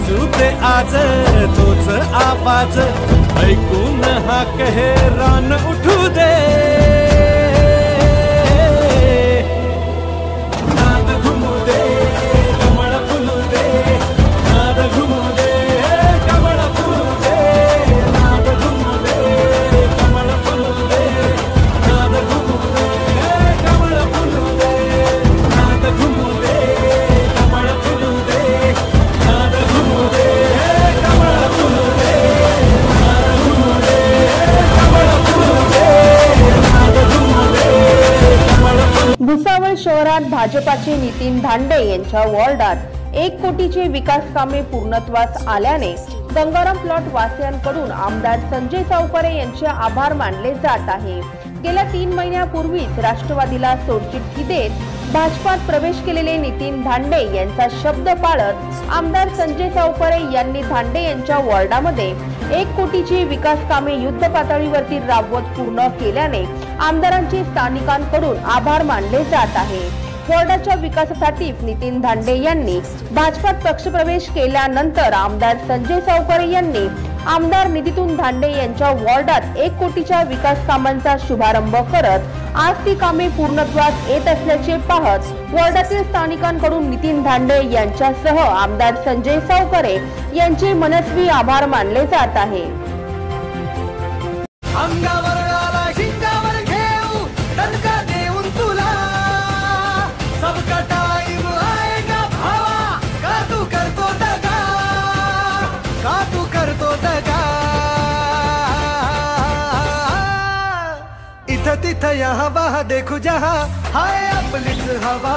वाजू दे आज तोच आवाज, ऐकून हा कहरान उठू दे। नाद घुमू दे कमळ फुलू दे, नाद घुमू दे कमळ फुलू दे, नाद घुमू दे कमळ फुलू दे, नाद घुमू दे कमळ फुलू दे, नाद घुमू दे कमळ फुलू दे, नाद घुमू दे कमळ फुलू दे, नाद घुमू दे कमळ फुलू दे, नाद घुमू दे कमळ फुलू दे। भुसावळ शहरात भाजपाचे नितीन धांडे यांच्या वॉर्डात 1 कोटीचे विकास कामे पूर्णत्वास आल्याने गंगाराम प्लॉट वासियांकडून आमदार संजय सावकारे यांचे आभार मानले जात आहे। गेल्या 3 महिन्यापूर्वीच राष्ट्रवादीला सोडचिठ्ठी देत भाजपात प्रवेश केलेले नितीन धांडे यांचा शब्द पाळत आमदार संजय सावकारे यांनी धांडे यांच्या वॉर्डामध्ये 1 कोटीची विकास कामे युद्ध पातळीवरती राबवत पूर्ण केल्याने आमदारांचे स्थानिकांकडून आभार मानले जात आहे। वॉर्डाच्या विकासासाठी नितीन धांडे यांनी भाजपात पक्षप्रवेश केल्यानंतर आमदार संजय सावकारे यांनी आमदार निधीतून धांडे यांच्या वॉर्डात 1 कोटीच्या विकास कामांचा शुभारंभ करत आज ती कामे पूर्णत्वास येत असल्याचे पाहत वॉर्डातील स्थानिकांकडून नितीन धांडे यांच्यासह आमदार संजय सावकारे यांचे मनस्वी आभार मानले जात आहे। तिथं यहाँ वहाँ देखो जहाँ हाय आपलीच हवा,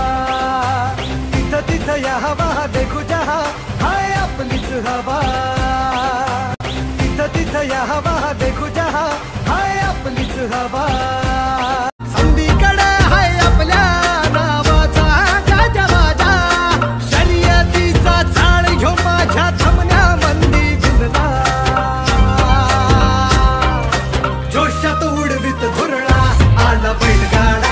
तिथं तिथं यहाँ वहाँ देखो जहाँ हाय आपलीच हवा, तिथं तिथं यहाँ वहाँ देखो जहाँ हाय आपलीच हवा। संधीकडे हाय आपल्या नावाचा गाजावाजा, शर्यतीचा झाड घेऊ माझ्या थांबण्या मंदी जिंकला, जोशात उडवीत धुरळा आला बैलगाडा,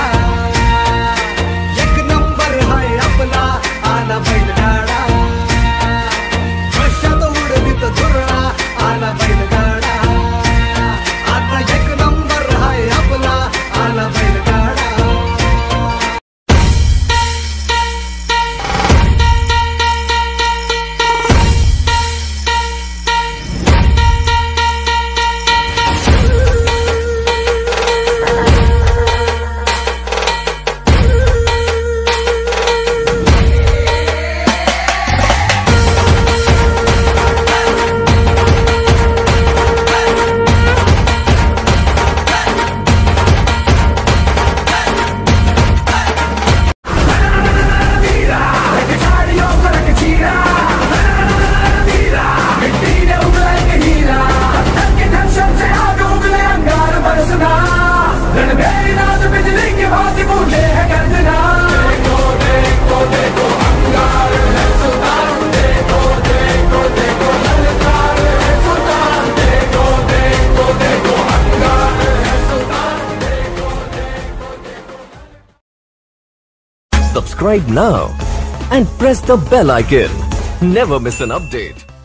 1 नंबर हाय आपला आला बैलगाडा, जोशात उडवीत धुरळा आला बैलगाडा, आता 1 नंबर हाय आपला आला बैलगाडा। Subscribe now and press the bell icon. Never miss an update.